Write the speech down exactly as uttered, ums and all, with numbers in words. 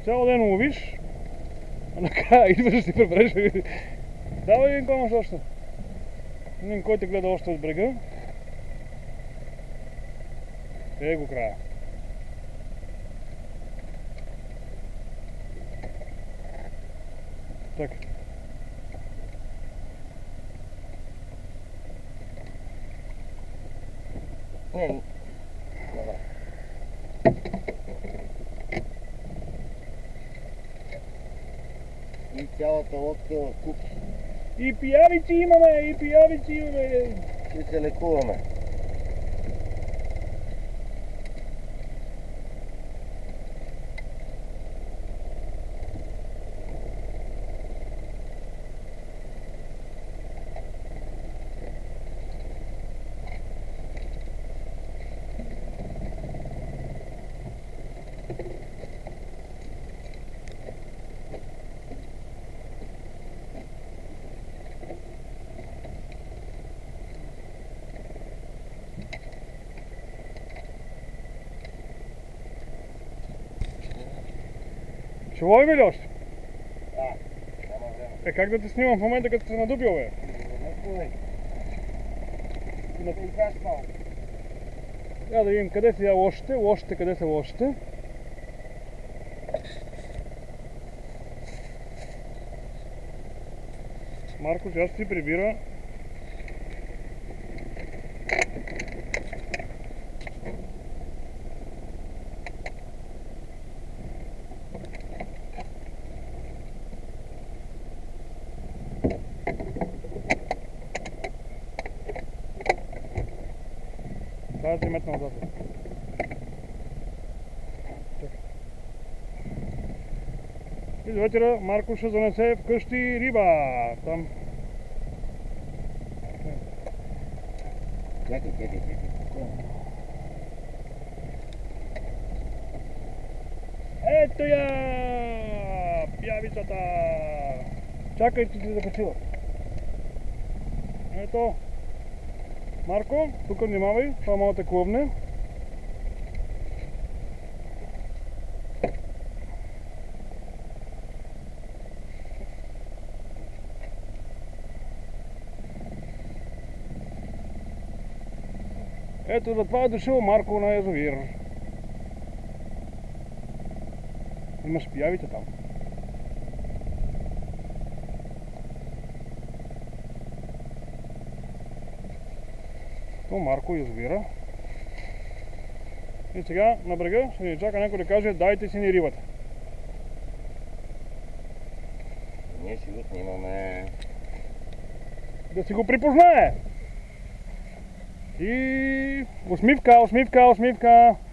Цял ден ловиш, а накрая идваш да си прибереш. Давай един комаш още. Един, кой те гледа още от брега. Е го края. Така. Не, не. И цялата лодка в купи. И пиявици имаме, и пиявици имаме. Ще се лекуваме. Ще ловим ли още? Да, няма време. Е, как да те снимам в момента, като се надупил, бе? Не плувай. На... Играш малко. Я да видим къде са лошите, лошите къде са лошите. Марко сега ще си прибира. Трябва да си метна отзад. И до вечера Марко ще занесе вкъщи риба. Там. Чакай, чакай, чакай. Ето я! Пявицата! Чакай, че ти закачила. Ето. Марко, тук внимавай, това мога да те клъвне. Ето, затова е дошъл Марко на язовир. Имаш пиявите там. То Марко язовира. И сега на брега ще ни чака някой да каже: дайте си ни рибата. Ние ще го снимаме. Да си го припознае. И усмивка, усмивка, усмивка.